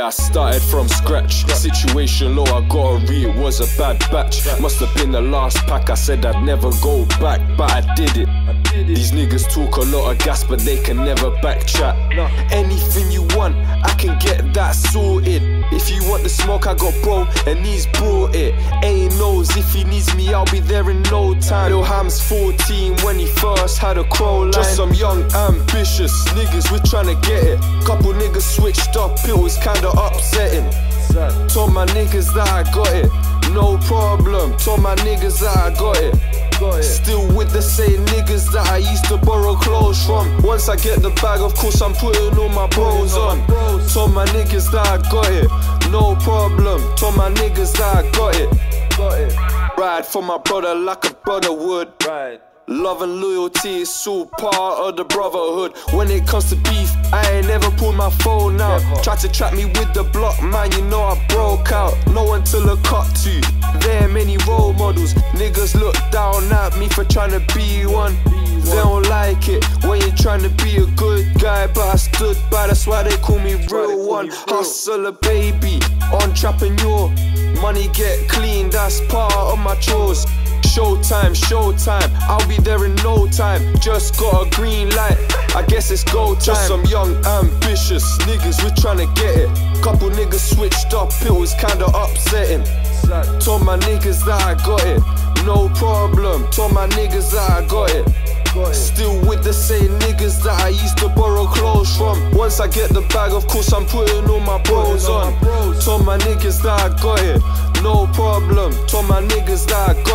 Yeah, I started from scratch. Situation low, I gotta read, it was a bad batch. Must have been the last pack, I said I'd never go back, but I did it. These niggas talk a lot of gas, but they can never backchat. Anything you want, I can get that sorted. If you want the smoke, I got bro, and he's brought it. Ain't knows if he needs me, I'll be there in no time. Lil Ham's 14 when he first had a crow line. Just some young ambitious niggas, we're tryna get it. Couple niggas switched up, it was kinda upsetting. Told my niggas that I got it, no problem. Told my niggas that I got it. Still with the same niggas that I used to borrow clothes from. Once I get the bag, of course I'm putting all my bros on. Told my niggas that I got it, no problem. Told my niggas that I got it. Ride for my brother like a brother would. Love and loyalty is all part of the brotherhood. When it comes to beef, I ain't never pulled my phone out. Tried to trap me with the block, man, you know I broke out. No one to look up to, there are many role models. Niggas look down at me for trying to be one. They don't like it when you're trying to be a good guy, but I stood by, that's why they call me real one. Hustler baby, on trapping your money get clean, that's part of my chores. Showtime, showtime, I'll be there in no time. Just got a green light, I guess it's go time. Just some young ambitious niggas, we're tryna get it. Couple niggas switched up, it was kinda upsetting. Told my niggas that I got it, no problem. Told my niggas that I got it. Still with the same niggas that I used to borrow clothes from. Once I get the bag, of course I'm putting all my bros on. Told my niggas that I got it, no problem. Told my niggas that I got it.